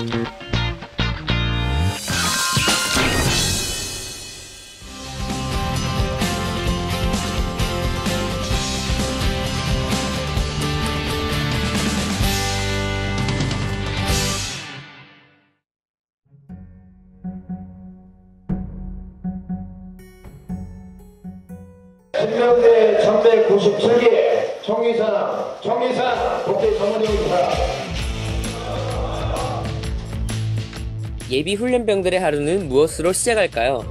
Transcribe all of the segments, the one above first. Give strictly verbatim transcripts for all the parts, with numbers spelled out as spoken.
신명대 천백구십칠 개 총위상 총위상 국대 전문용사. 예비 훈련병들의 하루는 무엇으로 시작할까요?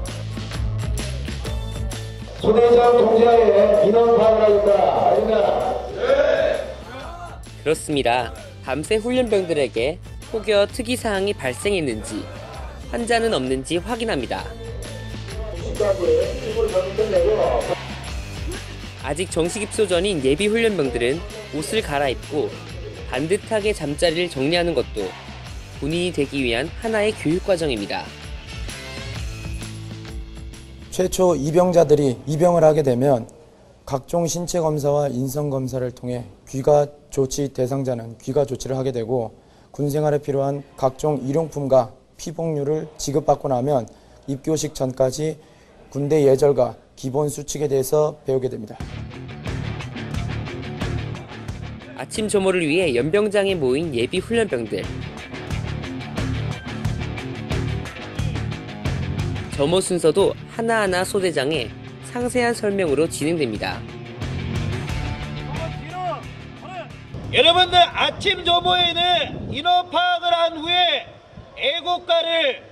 소대장 동지하에 인원 파악을 하겠다. 알겠나? 네. 그렇습니다. 밤새 훈련병들에게 혹여 특이사항이 발생했는지, 환자는 없는지 확인합니다. 아직 정식 입소 전인 예비 훈련병들은 옷을 갈아입고 반듯하게 잠자리를 정리하는 것도 군인이 되기 위한 하나의 교육 과정입니다. 최초 입영자들이 입영을 하게 되면 각종 신체 검사와 인성 검사를 통해 귀가 조치 대상자는 귀가 조치를 하게 되고 군 생활에 필요한 각종 일용품과 피복류를 지급받고 나면 입교식 전까지 군대 예절과 기본 수칙에 대해서 배우게 됩니다. 아침 조모를 위해 연병장에 모인 예비 훈련병들. 점호 순서도 하나하나 소대장의 상세한 설명으로 진행됩니다. 여러분들 아침 조모에는 인원 파악을 한 후에 애국가를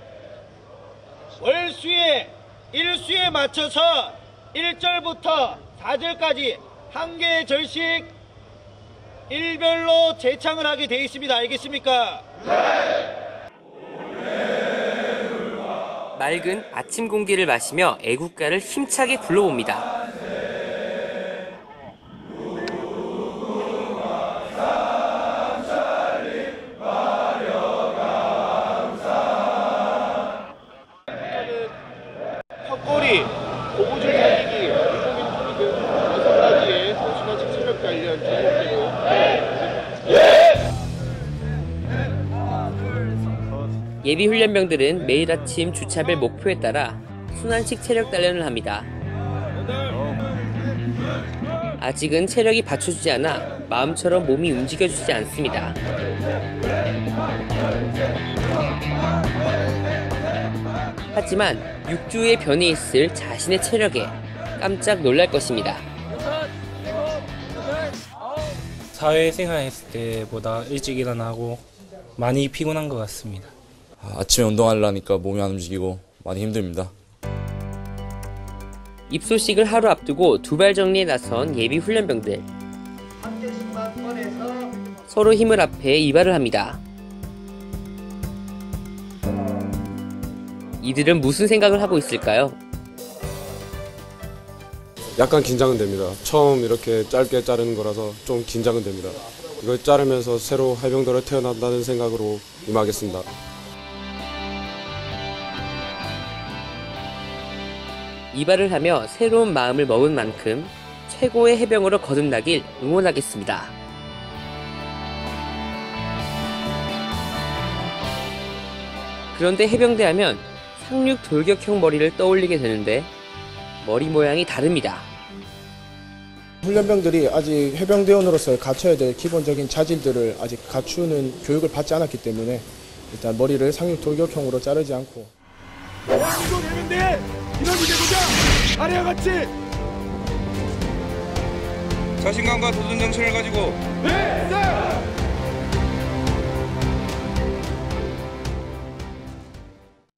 월수에 일수에 맞춰서 일 절부터 사 절까지 한 개의 절씩 일별로 재창을 하게 되어 있습니다. 알겠습니까? 네. 맑은 아침 공기를 마시며 애국가를 힘차게 불러봅니다. 턱걸이, 고무줄 달리기, 일본인 투기 등 여섯 가지의 선수단식 체력 단련 종목들로 예비 훈련병들은 매일 아침 주차별 목표에 따라 순환식 체력 단련을 합니다. 아직은 체력이 받쳐주지 않아 마음처럼 몸이 움직여주지 않습니다. 하지만 육 주 후에 변해 있을 자신의 체력에 깜짝 놀랄 것입니다. 사회생활 했을 때보다 일찍 일어나고 많이 피곤한 것 같습니다. 아침에 운동하려니까 몸이 안 움직이고 많이 힘듭니다. 입소식을 하루 앞두고 두발 정리에 나선 예비 훈련병들. 서로 힘을 합해 이발을 합니다. 이들은 무슨 생각을 하고 있을까요? 약간 긴장은 됩니다. 처음 이렇게 짧게 자르는 거라서 좀 긴장은 됩니다. 이걸 자르면서 새로 해병대로 태어난다는 생각으로 임하겠습니다. 이발을 하며 새로운 마음을 먹은 만큼 최고의 해병으로 거듭나길 응원하겠습니다. 그런데 해병대 하면 상륙 돌격형 머리를 떠올리게 되는데 머리 모양이 다릅니다. 훈련병들이 아직 해병대원으로서 갖춰야 될 기본적인 자질들을 아직 갖추는 교육을 받지 않았기 때문에 일단 머리를 상륙 돌격형으로 자르지 않고 대한민국 해병대의 기록이 되고자 아래와 같이 자신감과 도전 정신을 가지고 네!